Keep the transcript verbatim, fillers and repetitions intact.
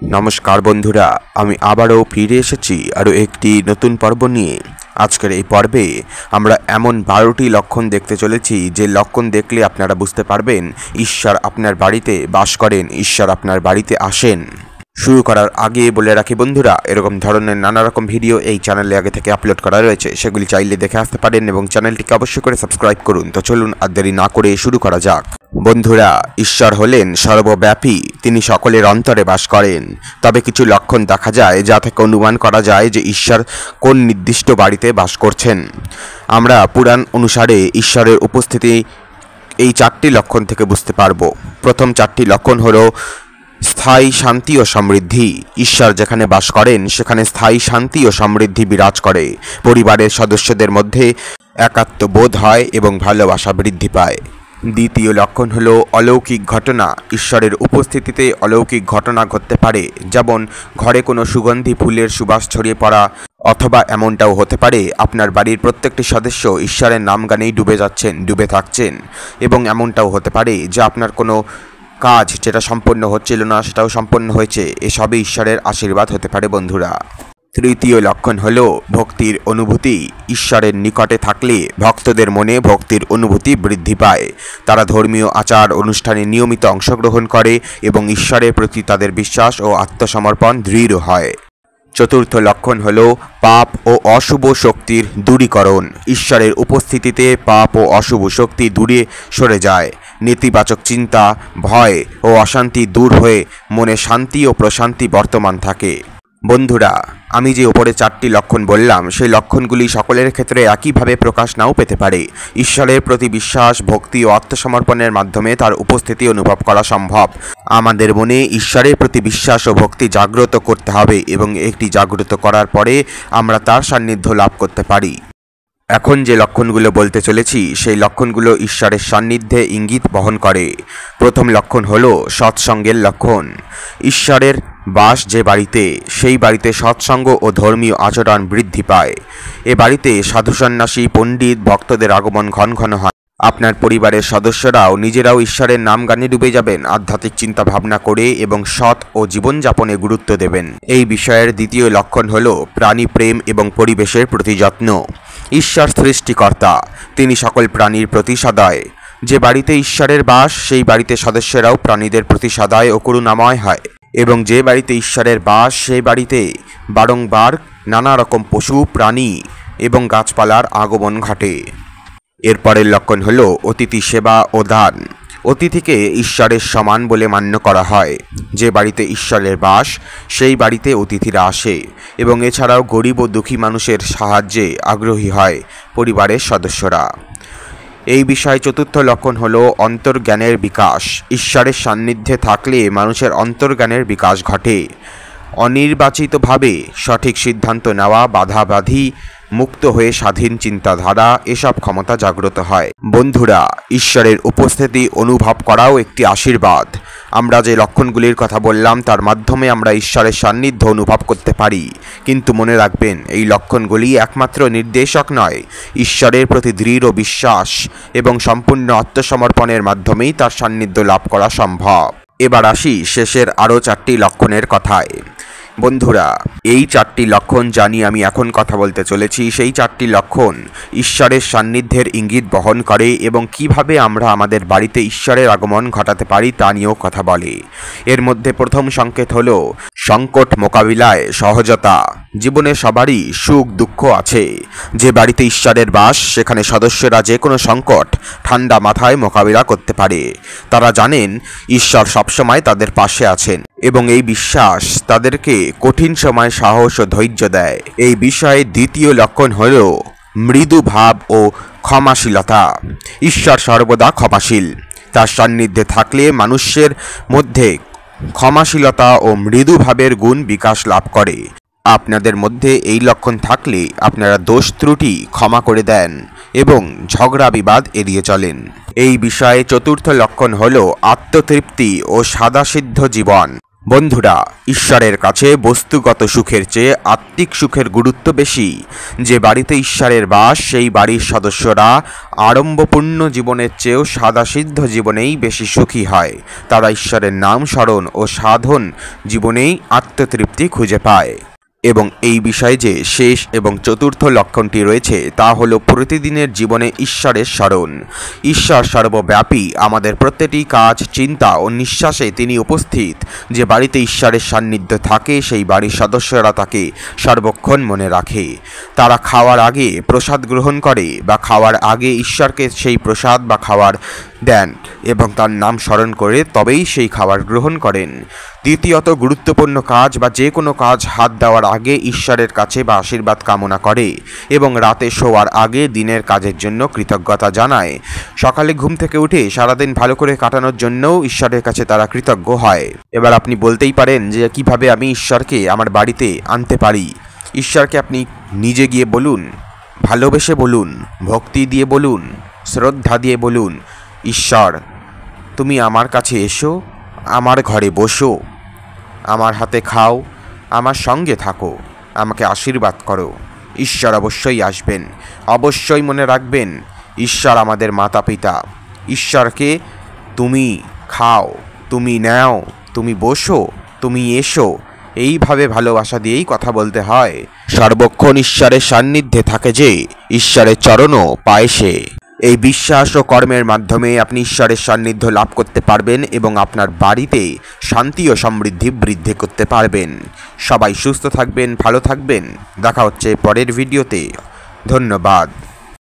নমস্কার বন্ধুরা, আমি আবারও ফিরে এসেছি আরও একটি নতুন পর্ব নিয়ে। আজকের এই পর্বে আমরা এমন বারোটি লক্ষণ দেখতে চলেছি যে লক্ষণ দেখলে আপনারা বুঝতে পারবেন ঈশ্বর আপনার বাড়িতে বাস করেন, ঈশ্বর আপনার বাড়িতে আসেন। শুরু করার আগে বলে রাখি বন্ধুরা, এরকম ধরনের নানা রকম ভিডিও এই চ্যানেলে আগে থেকে আপলোড করা রয়েছে, সেগুলি চাইলে দেখে আসতে পারেন এবং চ্যানেলটিকে অবশ্যই করে সাবস্ক্রাইব করুন। তো চলুন আর দেরি না করে শুরু করা যাক। বন্ধুরা, ঈশ্বর হলেন সর্বব্যাপী, তিনি সকলের অন্তরে বাস করেন। তবে কিছু লক্ষণ দেখা যায় যা থেকে অনুমান করা যায় যে ঈশ্বর কোন নির্দিষ্ট বাড়িতে বাস করছেন। আমরা পুরাণ অনুসারে ঈশ্বরের উপস্থিতি এই চারটি লক্ষণ থেকে বুঝতে পারব। প্রথম চারটি লক্ষণ হলো স্থায়ী শান্তি ও সমৃদ্ধি। ঈশ্বর যেখানে বাস করেন সেখানে স্থায়ী শান্তি ও সমৃদ্ধি বিরাজ করে। পরিবারের সদস্যদের মধ্যে একাত্মবোধ হয় এবং ভালোবাসা বৃদ্ধি পায়। দ্বিতীয় লক্ষণ হলো অলৌকিক ঘটনা। ঈশ্বরের উপস্থিতিতে অলৌকিক ঘটনা ঘটতে পারে, যেমন ঘরে কোনো সুগন্ধি ফুলের সুবাস ছড়িয়ে পড়া, অথবা এমনটাও হতে পারে আপনার বাড়ির প্রত্যেকটি সদস্য ঈশ্বরের নাম গানেই ডুবে যাচ্ছেন, ডুবে থাকছেন। এবং এমনটাও হতে পারে যে আপনার কোনো কাজ যেটা সম্পন্ন হচ্ছিল না সেটাও সম্পন্ন হয়েছে। এসবই ঈশ্বরের আশীর্বাদ হতে পারে বন্ধুরা। তৃতীয় লক্ষণ হল ভক্তির অনুভূতি। ঈশ্বরের নিকটে থাকলে ভক্তদের মনে ভক্তির অনুভূতি বৃদ্ধি পায়। তারা ধর্মীয় আচার অনুষ্ঠানে নিয়মিত অংশগ্রহণ করে এবং ঈশ্বরের প্রতি তাদের বিশ্বাস ও আত্মসমর্পণ দৃঢ় হয়। চতুর্থ লক্ষণ হল পাপ ও অশুভ শক্তির দূরীকরণ। ঈশ্বরের উপস্থিতিতে পাপ ও অশুভ শক্তি দূরে সরে যায়। নেতিবাচক চিন্তা, ভয় ও অশান্তি দূর হয়ে মনে শান্তি ও প্রশান্তি বর্তমান থাকে। বন্ধুরা, আমি যে উপরে চারটি লক্ষণ বললাম সেই লক্ষণগুলি সকলের ক্ষেত্রে একইভাবে প্রকাশ নাও পেতে পারে। ঈশ্বরের প্রতি বিশ্বাস, ভক্তি ও আত্মসমর্পণের মাধ্যমে তার উপস্থিতি অনুভব করা সম্ভব। আমাদের মনে ঈশ্বরের প্রতি বিশ্বাস ও ভক্তি জাগ্রত করতে হবে এবং একটি জাগ্রত করার পরে আমরা তার সান্নিধ্য লাভ করতে পারি। এখন যে লক্ষণগুলো বলতে চলেছি সেই লক্ষণগুলো ঈশ্বরের সান্নিধ্যে ইঙ্গিত বহন করে। প্রথম লক্ষণ হলো সৎসঙ্গের লক্ষণ। ঈশ্বরের বাস যে বাড়িতে, সেই বাড়িতে সৎসঙ্গ ও ধর্মীয় আচরণ বৃদ্ধি পায়। এ বাড়িতে সাধু সন্ন্যাসী, পণ্ডিত, ভক্তদের আগমন ঘন ঘন হয়। আপনার পরিবারের সদস্যরাও নিজেরাও ঈশ্বরের নাম গানে ডুবে যাবেন, আধ্যাত্মিক চিন্তা ভাবনা করে এবং সৎ ও জীবনযাপনে গুরুত্ব দেবেন। এই বিষয়ের দ্বিতীয় লক্ষণ হল প্রাণী প্রেম এবং পরিবেশের প্রতি যত্ন। ঈশ্বর সৃষ্টিকর্তা, তিনি সকল প্রাণীর প্রতি সদয়। যে বাড়িতে ঈশ্বরের বাস সেই বাড়িতে সদস্যরাও প্রাণীদের প্রতি সদয় ও করুণাময় হয়। এবং যে বাড়িতে ঈশ্বরের বাস সেই বাড়িতে বারংবার নানা রকম পশু, প্রাণী এবং গাছপালার আগমন ঘটে। এরপরের লক্ষণ হল অতিথি সেবা ও দান। অতিথিকে ঈশ্বরের সমান বলে মান্য করা হয়। যে বাড়িতে ঈশ্বরের বাস সেই বাড়িতে অতিথিরা আসে এবং এছাড়াও গরিব ও দুঃখী মানুষের সাহায্যে আগ্রহী হয় পরিবারের সদস্যরা। এই বিষয়ে চতুর্থ লক্ষণ হল অন্তর্জ্ঞানের বিকাশ। ঈশ্বরের সান্নিধ্যে থাকলে মানুষের অন্তর্জ্ঞানের বিকাশ ঘটে। অনির্বাচিতভাবে সঠিক সিদ্ধান্ত নেওয়া, বাধাবাধি মুক্ত হয়ে স্বাধীন চিন্তাধারা, এসব ক্ষমতা জাগ্রত হয়। বন্ধুরা, ঈশ্বরের উপস্থিতি অনুভব করাও একটি আশীর্বাদ। আমরা যে লক্ষণগুলির কথা বললাম তার মাধ্যমে আমরা ঈশ্বরের সান্নিধ্য অনুভব করতে পারি। কিন্তু মনে রাখবেন, এই লক্ষণগুলি একমাত্র নির্দেশক নয়। ঈশ্বরের প্রতি দৃঢ় বিশ্বাস এবং সম্পূর্ণ আত্মসমর্পণের মাধ্যমেই তার সান্নিধ্য লাভ করা সম্ভব। এবার আসি শেষের আরও চারটি লক্ষণের কথায়। বন্ধুরা, এই চারটি লক্ষণ জানি আমি এখন কথা বলতে চলেছি সেই চারটি লক্ষণ ঈশ্বরের সান্নিধ্যের ইঙ্গিত বহন করে এবং কিভাবে আমরা আমাদের বাড়িতে ঈশ্বরের আগমন ঘটাতে পারি তা নিয়েও কথা বলে। এর মধ্যে প্রথম সংকেত হল সংকট মোকাবিলায় সহজতা। জীবনে সবারই সুখ দুঃখ আছে। যে বাড়িতে ঈশ্বরের বাস সেখানে সদস্যরা যে কোনো সংকট ঠান্ডা মাথায় মোকাবিলা করতে পারে। তারা জানেন ঈশ্বর সবসময় তাদের পাশে আছেন এবং এই বিশ্বাস তাদেরকে কঠিন সময় সাহস ও ধৈর্য দেয়। এই বিষয়ে দ্বিতীয় লক্ষণ হল মৃদু ভাব ও ক্ষমাশীলতা। ঈশ্বর সর্বদা ক্ষমাশীল। তার সান্নিধ্যে থাকলে মানুষের মধ্যে ক্ষমাশীলতা ও মৃদু ভাবের গুণ বিকাশ লাভ করে। আপনাদের মধ্যে এই লক্ষণ থাকলে আপনারা দোষ ত্রুটি ক্ষমা করে দেন এবং ঝগড়া বিবাদ এড়িয়ে চলেন। এই বিষয়ে চতুর্থ লক্ষণ হল আত্মতৃপ্তি ও সাদাসিদ্ধ জীবন। বন্ধুরা, ঈশ্বরের কাছে বস্তুগত সুখের চেয়ে আত্মিক সুখের গুরুত্ব বেশি। যে বাড়িতে ঈশ্বরের বাস, সেই বাড়ির সদস্যরা আড়ম্বরপূর্ণ জীবনের চেয়েও সাদাসিদ্ধ জীবনেই বেশি সুখী হয়। তারা ঈশ্বরের নাম স্মরণ ও সাধন জীবনেই আত্মতৃপ্তি খুঁজে পায়। এবং এই বিষয়ে যে শেষ এবং চতুর্থ লক্ষণটি রয়েছে তা হলো প্রতিদিনের জীবনে ঈশ্বরের স্মরণ। ঈশ্বর সর্বব্যাপী, আমাদের প্রত্যেকটি কাজ, চিন্তা ও নিঃশ্বাসে তিনি উপস্থিত। যে বাড়িতে ঈশ্বরের সান্নিধ্য থাকে সেই বাড়ির সদস্যরা তাকে সর্বক্ষণ মনে রাখে। তারা খাওয়ার আগে প্রসাদ গ্রহণ করে বা খাওয়ার আগে ঈশ্বরকে সেই প্রসাদ বা খাবার দেন এবং তার নাম স্মরণ করে তবেই সেই খাবার গ্রহণ করেন। দ্বিতীয়ত, গুরুত্বপূর্ণ কাজ বা যে কোনো কাজ হাত দেওয়ার আগে ঈশ্বরের কাছে বা আশীর্বাদ কামনা করে এবং রাতে শোয়ার আগে দিনের কাজের জন্য কৃতজ্ঞতা জানায়। সকালে ঘুম থেকে উঠে সারাদিন ভালো করে কাটানোর জন্যও ঈশ্বরের কাছে তারা কৃতজ্ঞ হয়। এবার আপনি বলতেই পারেন যে কিভাবে আমি ঈশ্বরকে আমার বাড়িতে আনতে পারি। ঈশ্বরকে আপনি নিজে গিয়ে বলুন, ভালোবেসে বলুন, ভক্তি দিয়ে বলুন, শ্রদ্ধা দিয়ে বলুন, ঈশ্বর তুমি আমার কাছে এসো, আমার ঘরে বসো, আমার হাতে খাও, আমার সঙ্গে থাকো, আমাকে আশীর্বাদ করো। ঈশ্বর অবশ্যই আসবেন। অবশ্যই মনে রাখবেন, ঈশ্বর আমাদের মাতা পিতা। ঈশ্বরকে তুমি খাও, তুমি নাও, তুমি বসো, তুমি এসো, এইভাবে ভালোবাসা দিয়েই কথা বলতে হয়। সর্বক্ষণ ঈশ্বরের সান্নিধ্যে থাকে যে ঈশ্বরের চরণও পায় সে। এই বিশ্বাস ও কর্মের মাধ্যমে আপনি ঈশ্বরের সান্নিধ্য লাভ করতে পারবেন এবং আপনার বাড়িতে শান্তি ও সমৃদ্ধি বৃদ্ধি করতে পারবেন। সবাই সুস্থ থাকবেন, ভালো থাকবেন। দেখা হচ্ছে পরের ভিডিওতে। ধন্যবাদ।